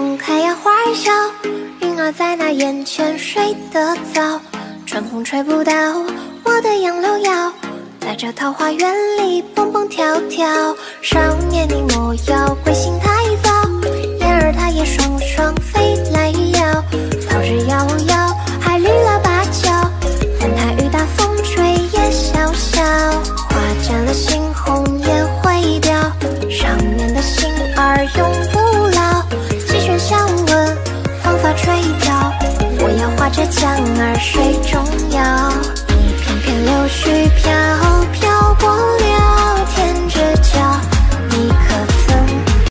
开呀花儿笑，云儿在那眼前睡得早，春风吹不到我的杨柳腰，在这桃花源里蹦蹦跳跳。少年你莫要归心太早，燕儿它也双双飞来摇，桃枝摇摇还绿了芭蕉，风台雨打风吹也潇潇，花绽了猩红也会凋，少年的心儿永不老，几弦相闻黄发垂髫，我要画着江儿水中摇，一片片柳絮